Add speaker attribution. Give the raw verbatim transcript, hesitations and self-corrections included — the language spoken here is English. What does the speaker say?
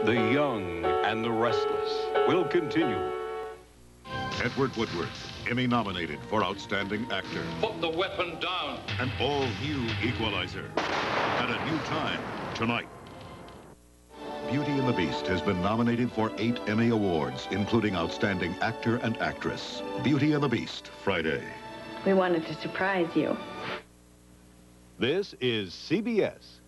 Speaker 1: The Young and the Restless will continue.
Speaker 2: Edward Woodward, Emmy-nominated for Outstanding Actor.
Speaker 3: Put the weapon down.
Speaker 2: An all-new Equalizer. At a new time, tonight. Beauty and the Beast has been nominated for eight Emmy Awards, including Outstanding Actor and Actress. Beauty and the Beast, Friday.
Speaker 4: We wanted to surprise you.
Speaker 5: This is C B S.